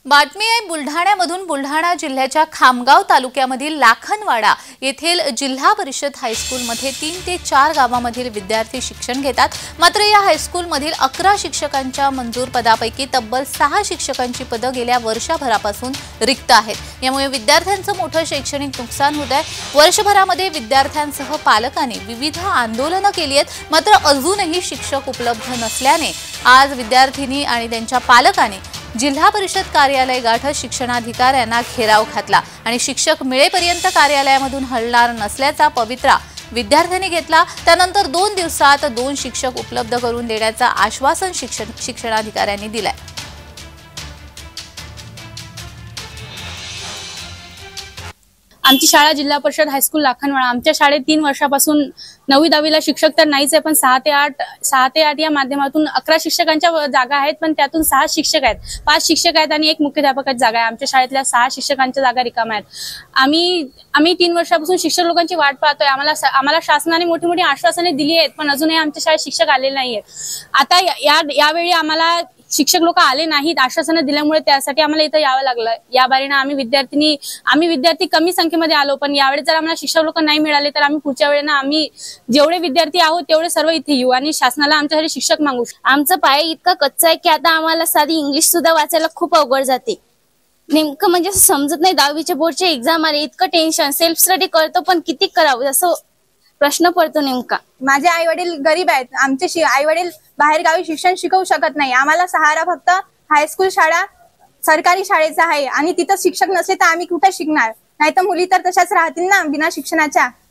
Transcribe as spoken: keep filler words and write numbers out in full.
बातमी आहे बुलढाण्यामधून। बुलढाणा जिल्ह्याच्या खामगाव तालुक्यामधील लाखनवाडा येथील जिल्हा परिषद हायस्कूलमध्ये तीन ते चार गावांमधील विद्यार्थी शिक्षण घेतात। मात्र या हायस्कूलमधील अकरा शिक्षकांच्या मंजूर पदापैकी तब्बल सहा शिक्षकांची पदं गेल्या वर्षभरापासून रिक्त आहेत। यामुळे विद्यार्थ्यांचं मोठं शैक्षणिक नुकसान होत आहे। वर्षभरामध्ये विद्यार्थ्यांसह पालकांनी विविध आंदोलनं केली आहेत, मात्र अजूनही शिक्षक उपलब्ध नसल्याने आज विद्यार्थिनी आणि त्यांच्या पालकांनी जिल्हा परिषद कार्यालय गाठत शिक्षणाधिकाऱ्यांना घेराव घातला आणि शिक्षक मिळेपर्यंत कार्यालयामधून हलणार नसल्याचा पवित्रा विद्यार्थ्यांनी घेतला। त्यानंतर दोन दिवसात दोन शिक्षक उपलब्ध करून देण्याचं आश्वासन शिक्षण शिक्षणाधिकाऱ्यांनी दिलंय। आमची शाळा जिल्हा परिषद हायस्कूल लाखनवाडा। आमच्या शाळेत तीन वर्षापासून नववी दहावीला शिक्षक तर नाहीच आहे, पण सहा ते आठ सहा ते आठ या माध्यमातून अकरा शिक्षकांच्या जागा आहेत, पण त्यातून सहा शिक्षक आहेत, पाच शिक्षक आहेत आणि एक मुख्याध्यापकाची जागा आहे। आमच्या शाळेतल्या सहा शिक्षकांच्या जागा रिकाम्या आहेत। आम्ही आम्ही तीन वर्षापासून शिक्षक लोकांची वाट पाहतोय। आम्हाला आम्हाला शासनाने मोठी मोठी आश्वासने दिली आहेत, पण अजूनही आमच्या शाळेत शिक्षक आलेले नाहीयेत। आता या यावेळी आम्हाला शिक्षक लोक आले नाहीत आश्वासनं दिल्यामुळे त्यासाठी आम्हाला इथं यावं लागलं। या बारीनं आम्ही विद्यार्थिनी आम्ही विद्यार्थी कमी संख्येमध्ये आलो, पण यावेळी जर आम्हाला शिक्षक लोक नाही मिळाले तर आम्ही पुढच्या वेळेला आम्ही जेवढे विद्यार्थी आहोत तेवढे सर्व इथे येऊ आणि शासनाला आमच्यासाठी शिक्षक मागू। आमचं पाय इतका कच्चा आहे की आता आम्हाला साधी इंग्लिश सुद्धा वाचायला खूप अवघड जाते। नेमकं म्हणजे समजत नाही, दहावीच्या बोर्डचे एक्झाम आले, इतकं टेन्शन, सेल्फ स्टडी करतो पण किती करावं असं प्रश्न पडतो नेमका। माझे आई वडील गरीब आहेत, आमचे आई वडील बाहेर गावी शिक्षण शिकवू शकत नाही। आम्हाला सहारा फक्त हायस्कूल शाळा सरकारी शाळेचा आहे आणि तिथं शिक्षक नसले तर आम्ही कुठे शिकणार, नाही तर मुली तर तशाच राहतील ना बिना शिक्षणाच्या।